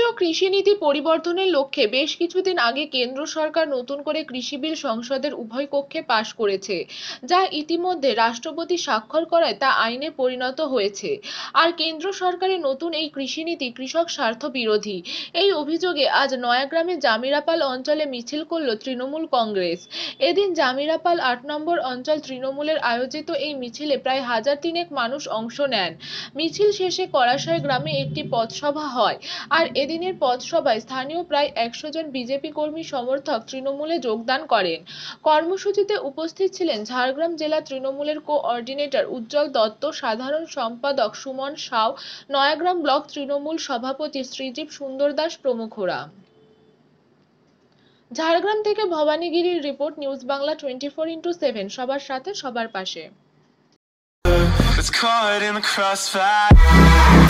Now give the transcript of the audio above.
কৃষি নীতি পরিবর্তনের লক্ষ্যে বেশ কিছুদিন আগে কেন্দ্র সরকার নতুন করে কৃষি বিল সংসদের উভয় কক্ষে পাশ করেছে, যা ইতিমধ্যে রাষ্ট্রপতি স্বাক্ষর করায় তা আইনে পরিণত হয়েছে। আর কেন্দ্র সরকারের নতুন এই কৃষি নীতি কৃষক স্বার্থ বিরোধী, এই অভিযোগে আজ নয়াগ্রামে জামিরাপাল অঞ্চলে মিছিল করল তৃণমূল কংগ্রেস। এদিন জামিরাপাল ৮ নম্বর অঞ্চল তৃণমূলের আয়োজিত এই মিছিলে প্রায় ১,৩০০ মানুষ অংশ নেন। মিছিল শেষে করাশয় গ্রামে একটি পথসভা হয়। আর এদিনের পথসভায় স্থানীয় প্রায় ১০০ জন বিজেপি কর্মী সমর্থক তৃণমূলে যোগদান করেন। কর্মসূচিতে উপস্থিত ছিলেন ঝাড়গ্রাম জেলা তৃণমূলের কোঅর্ডিনেটর উজ্জ্বল দত্ত, সাধারণ সম্পাদক সুমন সাউ, নয়াগ্রাম ব্লক তৃণমূল সভাপতি শ্রীজীব সুন্দর দাস প্রমুখরা। ঝাড়গ্রাম থেকে ভবানী গিরির রিপোর্ট, নিউজ বাংলা 24x7, সবার সাথে সবার পাশে।